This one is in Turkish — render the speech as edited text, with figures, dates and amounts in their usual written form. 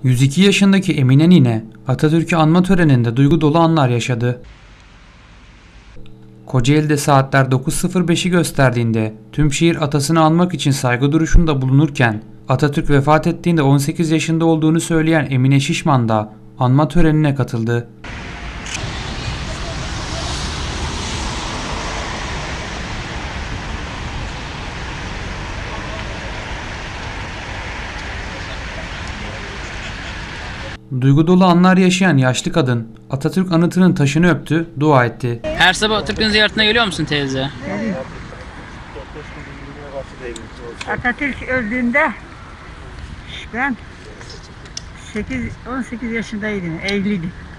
102 yaşındaki Emine Nine, Atatürk'ü anma töreninde duygu dolu anlar yaşadı. Kocaeli'de saatler 9.05'i gösterdiğinde tüm şehir atasını anmak için saygı duruşunda bulunurken, Atatürk vefat ettiğinde 18 yaşında olduğunu söyleyen Emine Şişman da anma törenine katıldı. Duygu dolu anlar yaşayan yaşlı kadın Atatürk anıtının taşını öptü, dua etti. Her sabah Atatürk'ün ziyaretine geliyor musun teyze? Atatürk öldüğünde ben 18 yaşındaydım, evliydim.